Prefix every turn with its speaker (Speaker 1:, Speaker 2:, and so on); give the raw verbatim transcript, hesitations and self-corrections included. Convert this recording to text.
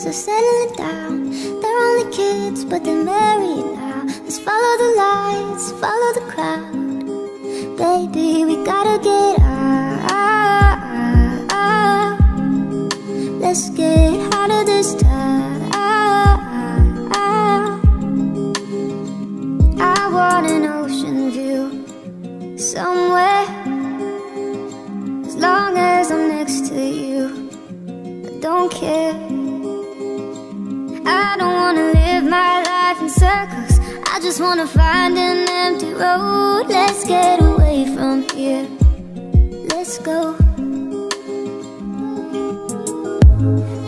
Speaker 1: so settling down. They're only kids, but they're married now. Let's follow the lights, follow the crowd. Baby, we gotta get out. Let's get out of this town. I want an ocean view somewhere, as long as I'm next to you. I don't care. I don't wanna live my life in circles. I just wanna find an empty road. Let's get away from here. Let's go.